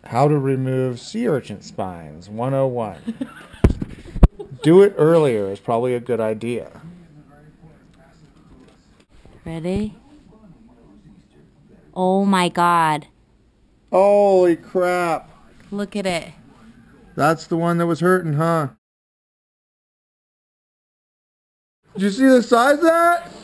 How to remove sea urchin spines 101. Do it earlier is probably a good idea. Ready? Oh my God. Holy crap. Look at it. That's the one that was hurting, huh? Did you see the size of that?